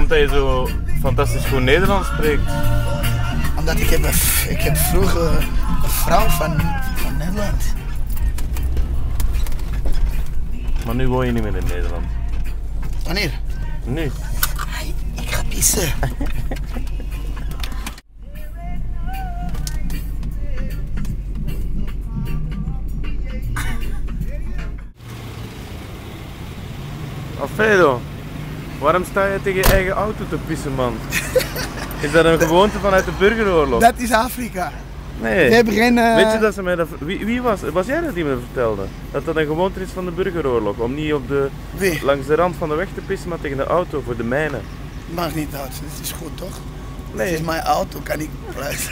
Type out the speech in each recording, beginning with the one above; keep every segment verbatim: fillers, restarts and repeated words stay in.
dat je zo fantastisch goed Nederlands spreekt? Omdat ik heb, ik heb vroeger een vrouw van, van Nederland. Maar nu woon je niet meer in Nederland. Wanneer? Nu. Ai, ik ga pissen. Alfredo, waarom sta je tegen je eigen auto te pissen, man? Is dat een gewoonte vanuit de burgeroorlog? Dat is Afrika. Nee. We hebben geen... Uh... Weet je dat ze mij dat... Wie, wie was Was jij dat die me vertelde? Dat dat een gewoonte is van de burgeroorlog? Om niet op de... Wie? langs de rand van de weg te pissen, maar tegen de auto voor de mijnen. Mag niet uit, dit is goed toch? Nee. Dit is mijn auto, kan ik blijven.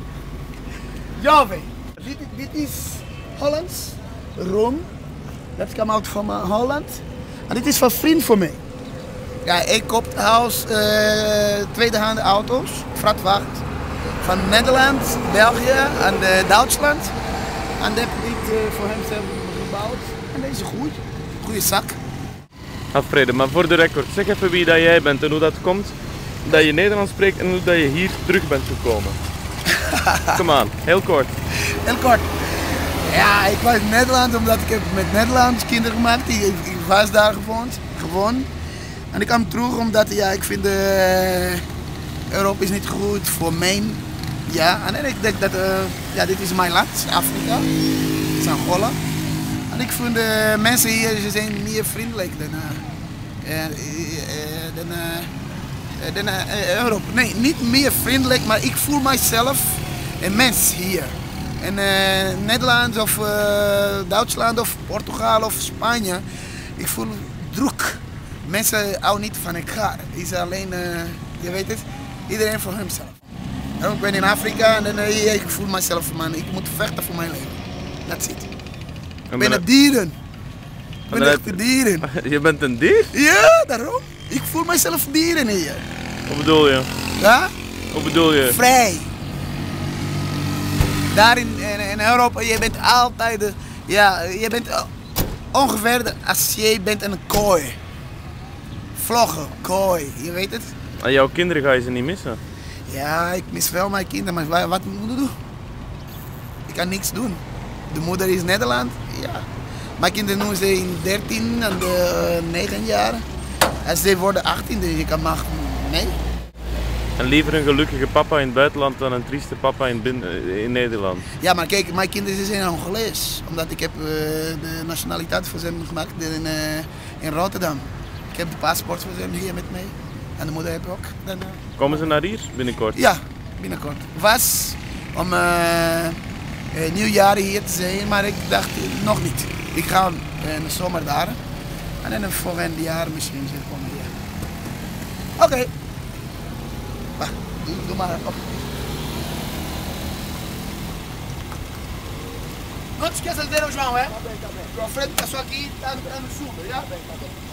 Jove, dit, dit is Hollands, Rom. Dat komt uit van Holland. En dit is van een vriend van mij. Ja, ik koop huis, uh, tweedehands auto's, vrachtwagen. Van Nederland, België en uh, Duitsland. En dat heb ik uh, voor hem zelf gebouwd. En deze is goed. Goeie zak. Alfredo, maar voor de record, zeg even wie dat jij bent en hoe dat komt dat je Nederlands spreekt en hoe dat je hier terug bent gekomen. Kom aan, heel kort. Heel kort. Ja, ik was in Nederland omdat ik heb met Nederlands kinderen gemaakt. Ik, ik was daar gewoond, gewoon. En ik kwam terug omdat ja, ik vind uh, Europa is niet goed voor mij. Ja, en ik denk dat uh, ja, dit is mijn land, Afrika. Het is Angola. En ik vind de mensen hier ze zijn meer vriendelijk dan, uh, uh, uh, dan, uh, dan uh, Europa. Nee, niet meer vriendelijk, maar ik voel mijzelf een mens hier. In uh, Nederland of uh, Duitsland of Portugal of Spanje, ik voel druk. Mensen houden niet van elkaar. Het is alleen, uh, je weet het, iedereen voor hemzelf. Ik ben in Afrika en dan, uh, ik voel mezelf, man, ik moet vechten voor mijn leven. That's it. Ik ben een dieren. Ik ben echt een dieren. Je bent een dier? Ja, daarom. Ik voel mezelf dieren hier. Wat bedoel je? Ja? Wat bedoel je? Vrij. Daar in, in, in Europa, je bent altijd, uh, ja, je bent uh, ongeveer de, als je bent een kooi. Vloggen, kooi, je weet het. Aan jouw kinderen ga je ze niet missen? Ja, ik mis wel mijn kinderen, maar wat moet ik doen? Ik kan niks doen. De moeder is Nederland, ja. Mijn kinderen nu zijn dertien en negen jaar. En ze worden achttien, dus je kan maar nee. En liever een gelukkige papa in het buitenland dan een trieste papa in, in Nederland? Ja, maar kijk, mijn kinderen zijn Angolees. Omdat ik heb uh, de nationaliteit voor ze gemaakt in, uh, in Rotterdam. Ik heb de paspoort voor ze hier met mij. En de moeder heb ik ook. Dan, uh, Komen ze naar hier binnenkort? Ja, binnenkort. Was om uh, uh, nieuwjaar hier te zijn, maar ik dacht uh, nog niet. Ik ga uh, in de zomer daar. En in het volgende jaar misschien ze komen hier. Oké. Okay. Doe, doe maar op. Não te esqueça de ver o João, é? Tá bem, tá bem. O Alfredo passou aqui e tá no sul, já? Tá bem, tá bem.